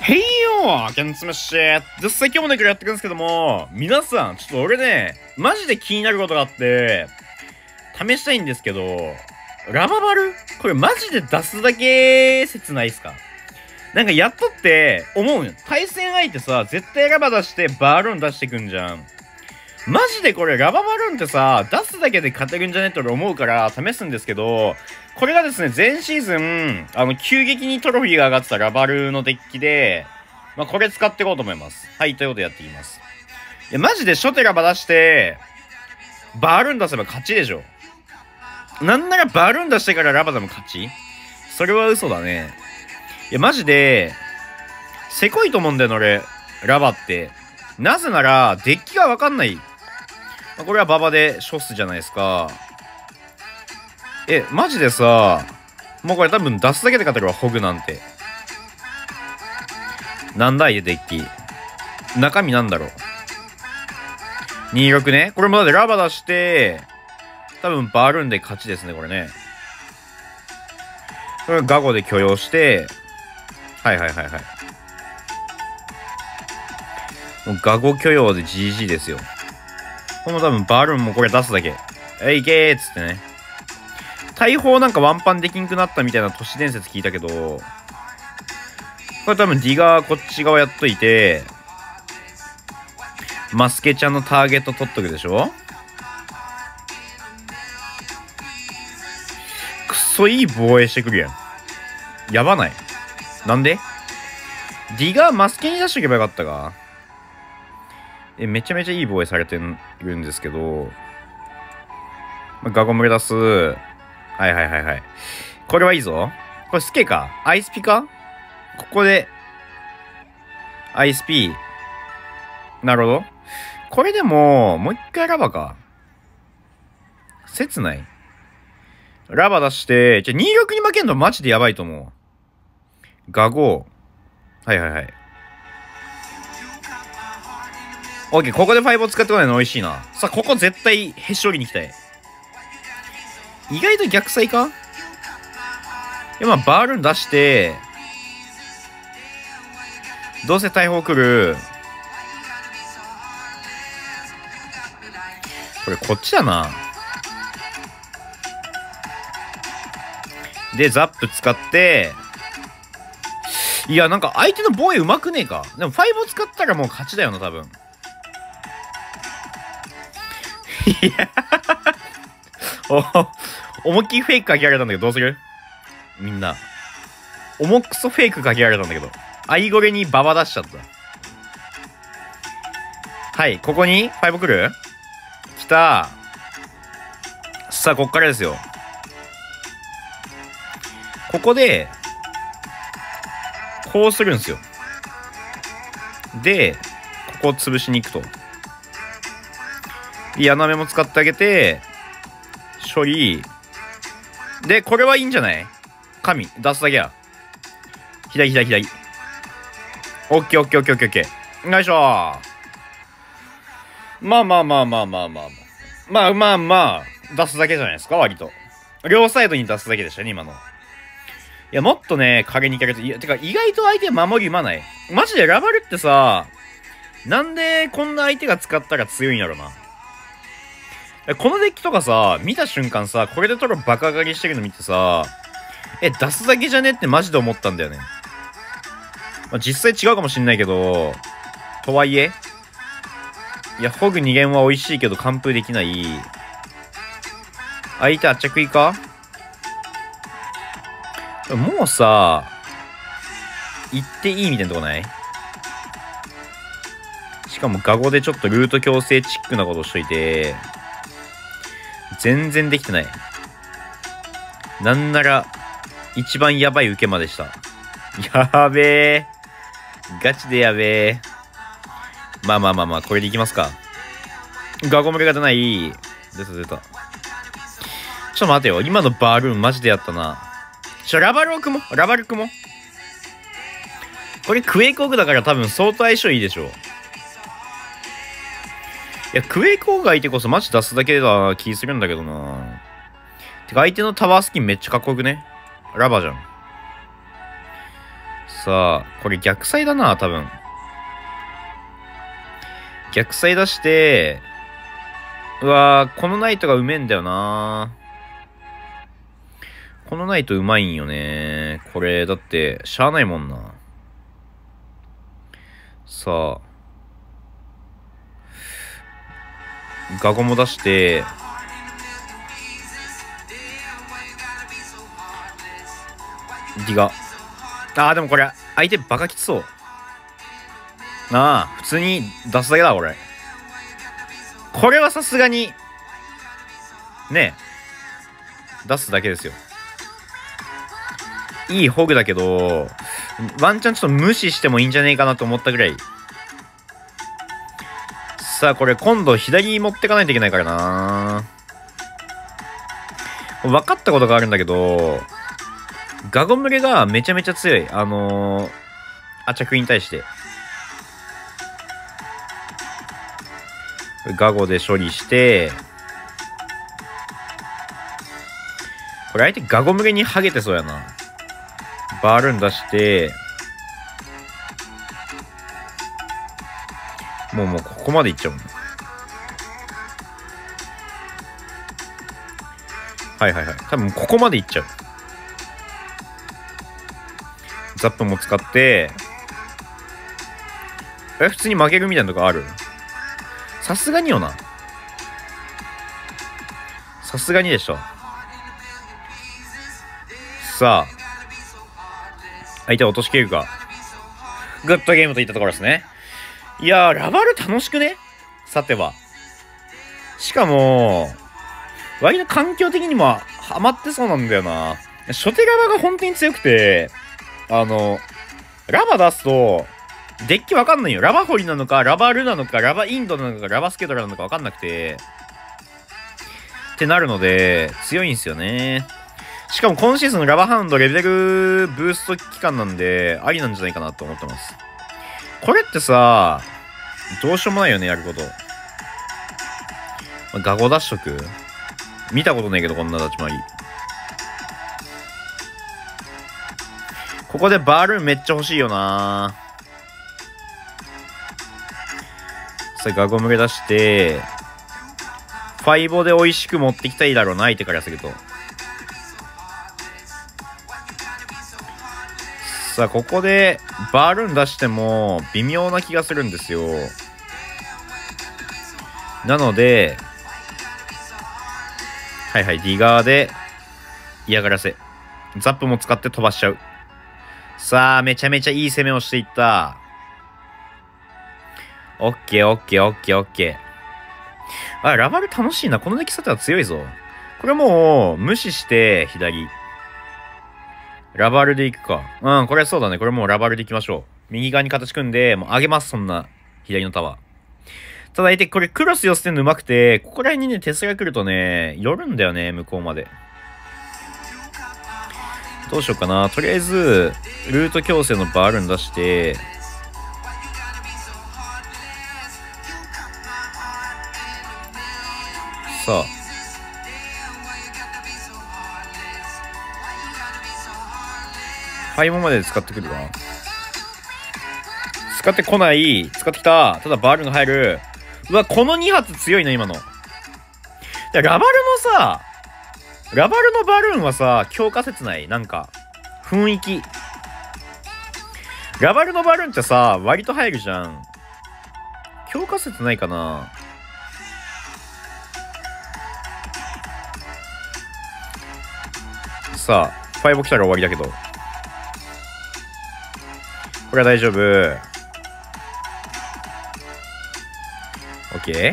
へいよーケンツメッシュ実際今日もね、これやっていくんですけども、皆さん、ちょっと俺ね、マジで気になることがあって、試したいんですけど、ラババルこれマジで出すだけ切ないっすか？なんかやっとって思うよ。対戦相手さ、絶対ラバ出してバールーン出してくんじゃん。マジでこれラババルーンってさ、出すだけで勝てるんじゃねって俺思うから試すんですけど、これがですね、前シーズン、急激にトロフィーが上がってたラバルのデッキで、これ使っていこうと思います。はい、ということでやっていきます。いや、マジで初手ラバ出して、バールーン出せば勝ちでしょ。なんならバールーン出してからラバでも勝ち？それは嘘だね。いや、マジで、せこいと思うんだよな、俺。ラバって。なぜなら、デッキがわかんない。これはババでショスじゃないですか。マジでさ、もうこれ多分出すだけで勝てるわ、ホグなんて。なんだいデッキ。中身なんだろう。26ね。これもだってラバ出して、多分バールーンで勝ちですね、これね。これガゴで許容して、はいはいはいはい。もうガゴ許容で GG ですよ。この多分バールーンもこれ出すだけ。いけーっつってね。大砲なんかワンパンできんくなったみたいな都市伝説聞いたけど、これ多分ディガーこっち側やっといて、マスケちゃんのターゲット取っとくでしょ？くそいい防衛してくるやん。やばない？なんで？ディガーマスケに出しとけばよかったか？めちゃめちゃいい防衛されてるんですけど、ガゴムレ出す。はいはいはいはい。これはいいぞ。これスケか？アイスピか？ここで、アイスピ。なるほど。これでも、もう一回ラバか。切ない。ラバ出して、26に負けんのマジでやばいと思う。ガゴー。はいはいはい。オッケー、ここで5を使ってこないの美味しいな。さあ、ここ絶対へし折りに行きたい。意外と逆サイか？いや、バールーン出して、どうせ大砲来る。これこっちだな。で、ザップ使って、いや、なんか相手の防衛うまくねえか。でも5を使ったらもう勝ちだよな、多分。いや思いっきりフェイクかけられたんだけど、どうする？みんな。重くそフェイクかけられたんだけど。アイゴレにババ出しちゃった。はい、ここに5来る？来た。さあ、こっからですよ。ここで、こうするんですよ。で、ここを潰しに行くと。矢なめも使ってあげて、処理。で、これはいいんじゃない？神、出すだけや。左左左。オッケーオッケーオッケーオッケーオッケー。よいしょー。まあまあまあまあまあまあ。まあまあまあ、出すだけじゃないですか、割と。両サイドに出すだけでしたね、今の。いや、もっとね、影に行かれて、いや、てか、意外と相手守りうまない。マジでラバルってさ、なんでこんな相手が使ったら強いんやろな。このデッキとかさ、見た瞬間さ、これでトロバカ上がりしてるの見てさ、出すだけじゃねってマジで思ったんだよね。実際違うかもしんないけど、とはいえ、いや、ホグ2弦は美味しいけど完封できない。相手圧着いか？もうさ、行っていいみたいなとこない？しかもガゴでちょっとルート強制チックなことしといて、全然できてない。なんなら、一番やばい受けまでした。やべえ。ガチでやべえ。まあまあまあまあ、これでいきますか。ガゴムレが出ない。出た出た。ちょっと待てよ。今のバールーンマジでやったな。ラバルを組もう。ラバル組もう。これクエイクオグだから多分相当相性いいでしょう。いや、クエイクオグ相手こそマジ出すだけだ気するんだけどな。てか相手のタワースキンめっちゃかっこよくね？ラバじゃん。 さあ、これ逆サイだな、多分。逆サイ出して、うわー、このナイトがうめえんだよな。このナイトうまいんよね。これ、だって、しゃあないもんな。さあ。ガゴも出して、ディガ。でもこれ、相手バカきつそう。普通に出すだけだ、俺。これはさすがに、ねえ、出すだけですよ。いいホグだけど、ワンチャンちょっと無視してもいいんじゃねえかなと思ったぐらい。さあ、これ今度左持ってかないといけないからな。分かったことがあるんだけど、ガゴムレがめちゃめちゃ強い。アチャクに対して。ガゴで処理して、これ相手ガゴムレにハゲてそうやな。バルーン出して、もうここまでいっちゃう。はい。多分ここまでいっちゃう。ザップも使って、普通に負けるみたいなとこある？さすがによな。さすがにでしょ。さあ。相手を落としきれるか。グッドゲームといったところですね。いやー、ラバル楽しくね？さては。しかも、割と環境的にもハマってそうなんだよな。初手ラバが本当に強くて、ラバ出すと、デッキわかんないよ。ラバホリなのか、ラバルなのか、ラバインドなのか、ラバスケドラなのかわかんなくて。ってなるので、強いんですよね。しかも今シーズンラバハウンドレベルブースト期間なんで、ありなんじゃないかなと思ってます。これってさ、どうしようもないよね、やること。ガゴ出しとく？見たことないけど、こんな立ち回り。ここでバルーンめっちゃ欲しいよな。さあ、ガゴムレ出して、ファイボで美味しく持ってきたいだろうな、相手からすると。さあ、ここでバルーン出しても微妙な気がするんですよ。なので、ディガーで嫌がらせ。ザップも使って飛ばしちゃう。さあ、めちゃめちゃいい攻めをしていった。オッケー。ラバル楽しいな。このデッキさては強いぞ。これもう、無視して、左。ラバルで行くか。これそうだね。これもうラバルで行きましょう。右側に形組んで、もう上げます、そんな。左のタワー。ただ相手、これクロス寄せてんの上手くて、ここら辺にね、テスラ来るとね、寄るんだよね、向こうまで。どうしようかな。とりあえず、ルート強制のバルーン出して、さあ。ファイモまで使ってくるかな。使ってこない。使ってきた。ただバルーンが入る。うわ、この2発強いな、今の。ラバルのバルーンはさ、強化説ない。なんか、雰囲気。ラバルのバルーンってさ、割と入るじゃん。強化説ないかな。さあ、ファイボ来たら終わりだけど。これは大丈夫。オッケー。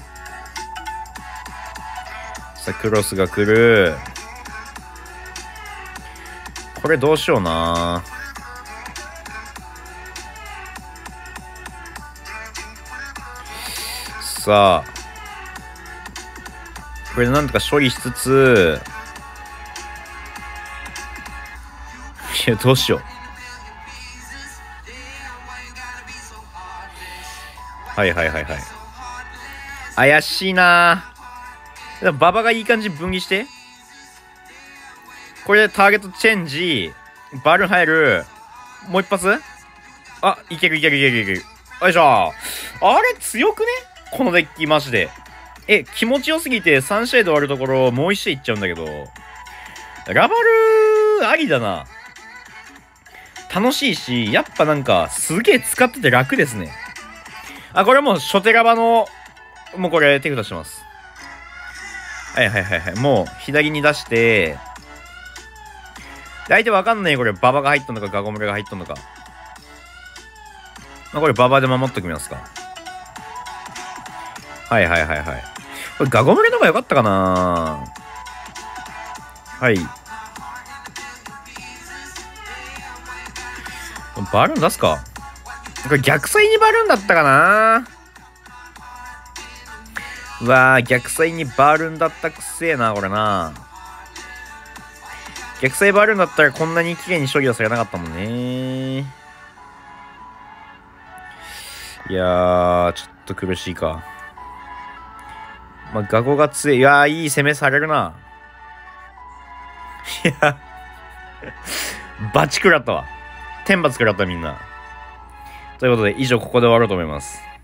さあ、クロスが来る。これどうしような。さあ、これでなんとか処理しつつ、いや、どうしよう。怪しいなぁ。馬場がいい感じに分離して。これでターゲットチェンジ、バルーン入る。 もう一発。あ、いけるいけるいけるいける。よいしょ。あれ強くね、このデッキマジで。気持ちよすぎて3試合で終わるところ、もう1試合いっちゃうんだけど。ラバルありだな。楽しいし、やっぱなんか、すげえ使ってて楽ですね。あ、これもう初手ラバの、もうこれ手札します。はいはいはいはい。もう左に出して、相手わかんないよ、これババが入ったのかガゴムラが入ったのか。まあ、これババで守っときますか。はいはいはいはい。これガゴムラの方が良かったかな。はい。バルーン出すか。これ逆サイにバルーンだったかな。うわー、逆サイにバルーンだったくせえな、これな。逆サイバルーンだったらこんなに綺麗に処理はされなかったもんね。いやー、ちょっと苦しいか。まあ、ガゴが強い。いやー、いい攻めされるな。いや、バチ食らったわ。天罰食らったみんな。ということで、以上ここで終わろうと思います。